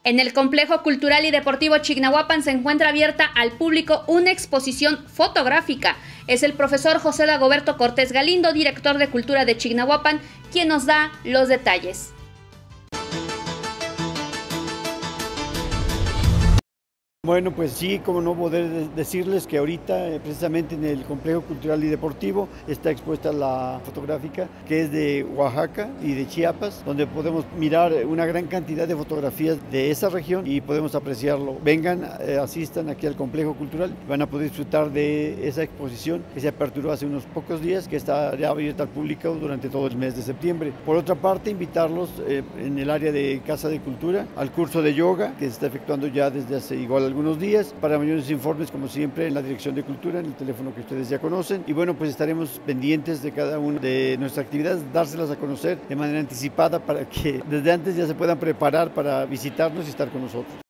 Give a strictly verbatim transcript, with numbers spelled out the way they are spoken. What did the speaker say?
En el Complejo Cultural y Deportivo Chignahuapan se encuentra abierta al público una exposición fotográfica. Es el profesor José Dagoberto Cortés Galindo, director de Cultura de Chignahuapan, quien nos da los detalles. Bueno, pues sí, como no poder decirles que ahorita eh, precisamente en el Complejo Cultural y Deportivo está expuesta la fotográfica que es de Oaxaca y de Chiapas, donde podemos mirar una gran cantidad de fotografías de esa región y podemos apreciarlo. Vengan, eh, asistan aquí al Complejo Cultural, van a poder disfrutar de esa exposición que se aperturó hace unos pocos días, que está ya abierta al público durante todo el mes de septiembre. Por otra parte, invitarlos eh, en el área de Casa de Cultura al curso de yoga que se está efectuando ya desde hace igual algunos días. Para mayores informes, como siempre, en la Dirección de Cultura, en el teléfono que ustedes ya conocen. Y bueno, pues estaremos pendientes de cada una de nuestras actividades, dárselas a conocer de manera anticipada para que desde antes ya se puedan preparar para visitarnos y estar con nosotros.